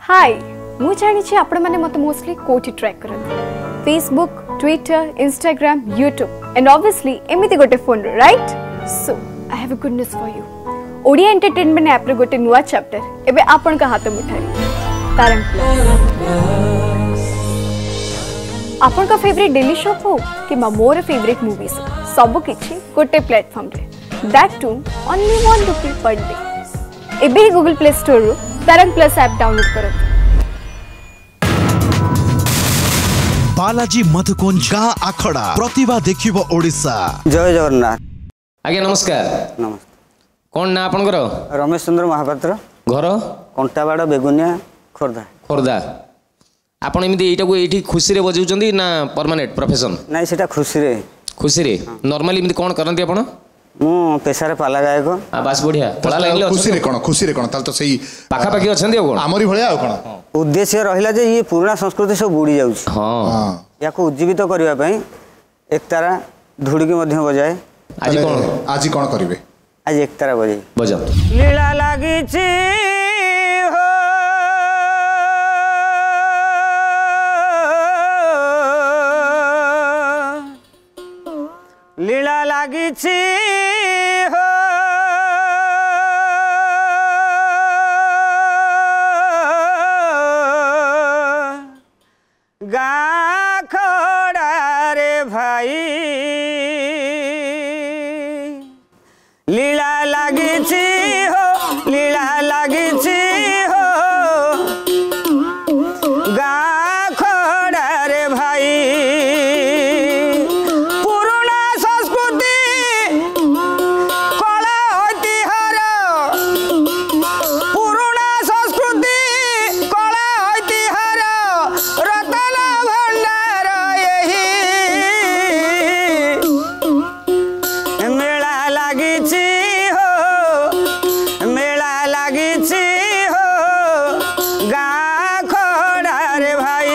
हाय मु जानी आपण माने मत मोस्टली कोठी ट्रैक करन Facebook Twitter Instagram YouTube and obviously एमिति गोटे phone right so I have a good news for you Odia entertainment app रे गोटे नुवा चैप्टर एबे आपण का हाथ मुठारी तारंग प्लस आपण का फेवरेट डेली शो हो कि मोर फेवरेट मूवीज सब किछि गोटे प्लेटफॉर्म रे that to only ₹1 per day एबे ही गूगल प्ले स्टोर रो तारंग प्लस ऐप डाउनलोड करो। बालाजी मधुकुंज गाँ आखड़ा प्रतिभा देखिबो ओडिशा। जय जगन्नाथ। आज्ञा नमस्कार। नमस्कार। कौन ना आपनकर? रमेश चंद्र महापात्र। घर कंटाबाड़ बेगुनिया खोर्धा। खोर्धा। आपण एमती एटा को एठी खुशी रे बजाउचंदी ना परमानेंट प्रोफेशन? नहीं सेटा खुशी रे। खुशी रे नॉर्मली एमती कोन करंती आपण? मु पेशा रे पाला गायक। बास बढ़िया। पळा लागले खुशी रे कोन ताल तो सही पाखा पाखी अछंदी कोन? आमरी भळिया आ कोन? उद्देश्य रहिला जे ये पुराना संस्कृति सब बुडी जाउछ। हां या को उज्जीवित करिवा पई एकतारा धुडकी मध्ये बजाए। आज कोन करिवे? आज एकतारा बजाई बजा। लीला लागिछि हो लीला लागिछि हो गाँ खोड़ा रे भाई लीला लागिछि हो लीला लागिछि हो गाँ खोड़ा रे भाई पुराना संस्कृति कला ऐतिहार पुराना संस्कृति कला ऐतिहार रतन भंडार यही मेला लागिछि हो मेला लागिछि हो गाँ खोड़ा रे भाई।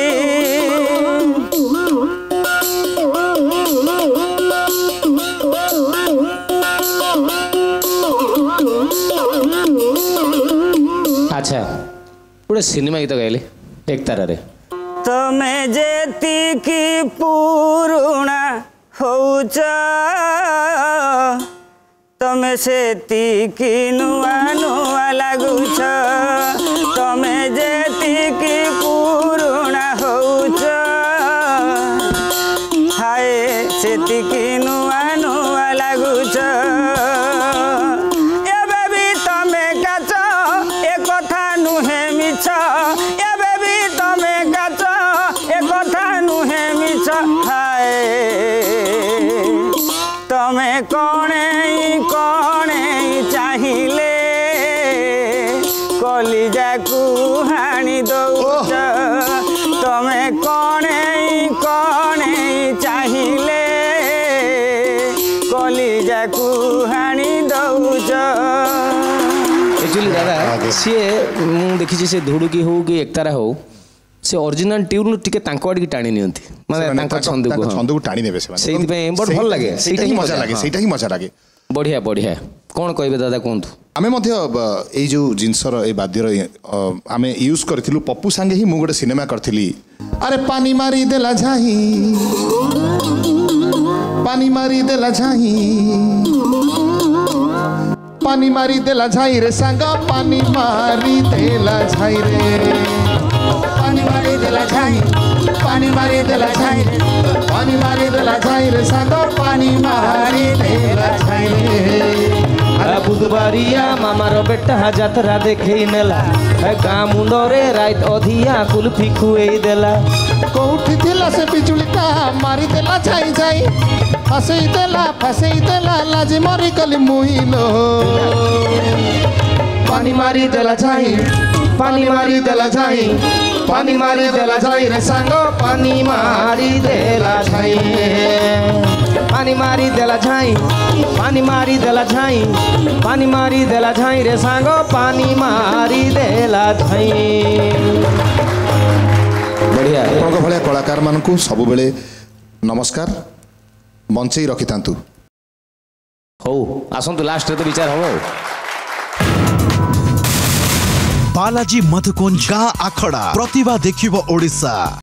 अच्छा पूरे सिनेमा गीत गाइले एक तारा रे तमे जेतिकी पुरुणा होउच तमे सेतिकी नुआ नुआ लागुछ तमे जेतिकी पुरुणा होउच हाय सेतिकी नुआ नुआ लागुछ एबे भी तमे काच ए कथा नुहे मिछ एबे भी तमे काच ए कथा नुहे मिछ हाय तमे कणे चाहिए कलिजा को हाणी दौच तमे कणे चाहिए कलिजा को हाणी दौच। एक्चुअली दादा सी मु देखी से धुडुकी हो कि एकतारा हो से ओरिजिनल ट्यून टिके तांको आडी टाणी नियंती माने तांको छंदु टाणी नेबे से सेति पे बड भल लागे सेटा ही मजा लागे बढ़िया बढ़िया कौन कहबे दादा कोंतु आमे मध्य एई जो जिंसर ए बाद्यर आमे यूज करथिलु पप्पू संगे ही मु गोटे सिनेमा करथिली अरे पानी मारी देला झाही पानी मारी देला झाही पानी मारी देला झाई रे संगा पानी मारी देला झाई रे पानी मारी देला झाई पानी मारी देला झाई रे पानी मारी देला झाई रे संगा पानी मारी देला झाई रे बुधबारिया मामार बेटा जात्रा देखे नेला गाँ मुंडरे रात अधिया कुल्फी खुए देला कोठी थिला से बिजुलीटा मारी देला झाई झाई फसई देला लाजी मरी गली मुहिलो पानी मारी देला झाई पानी मारी देला झाई पानी मारी देला झाई रे सांगो पानी मारी देला झाई पानी मारी देला झाई पानी मारी देला झाई पानी मारी देला झाई रे सांगो पानी मारी देला झाई। बढ़िया आपन भले कलाकार मानकू सब बेले नमस्कार बंचई रखि तांतु हो आसंतु लास्ट रे तो विचार हो बालाजी मधुकुंज गाँ आखड़ा प्रतिभा देखिबो ओडिशा।